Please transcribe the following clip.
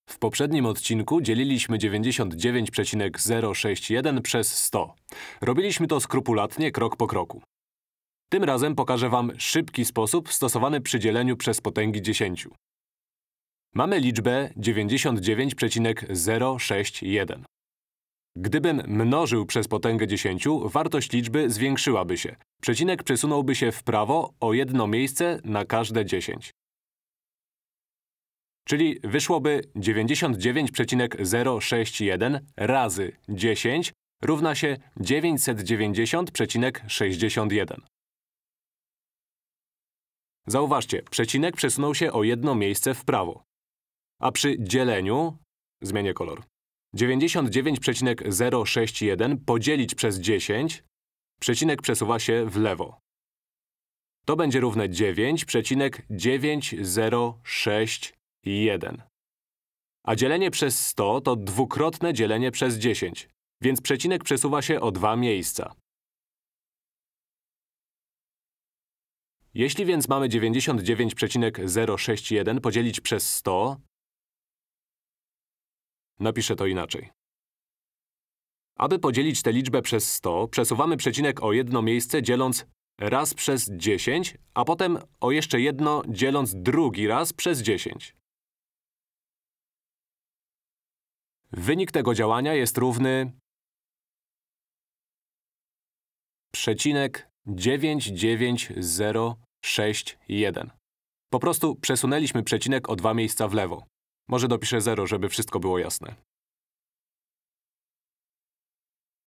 W poprzednim odcinku dzieliliśmy 99,061 przez 100. Robiliśmy to skrupulatnie, krok po kroku. Tym razem pokażę wam szybki sposób stosowany przy dzieleniu przez potęgi 10. Mamy liczbę 99,061. Gdybym mnożył przez potęgę 10, wartość liczby zwiększyłaby się. Przecinek przesunąłby się w prawo o jedno miejsce na każde 10. Czyli wyszłoby 99,061 razy 10 równa się 990,61. Zauważcie, przecinek przesunął się o jedno miejsce w prawo. A przy dzieleniu… zmienię kolor. 99,061 podzielić przez 10, przecinek przesuwa się w lewo. To będzie równe 9,9061. A dzielenie przez 100 to dwukrotne dzielenie przez 10, więc przecinek przesuwa się o 2 miejsca. Jeśli więc mamy 99,061 podzielić przez 100, napiszę to inaczej. Aby podzielić tę liczbę przez 100, przesuwamy przecinek o jedno miejsce, dzieląc raz przez 10, a potem o jeszcze jedno, dzieląc drugi raz przez 10. Wynik tego działania jest równy przecinek 99061. Po prostu przesunęliśmy przecinek o 2 miejsca w lewo. Może dopiszę 0, żeby wszystko było jasne.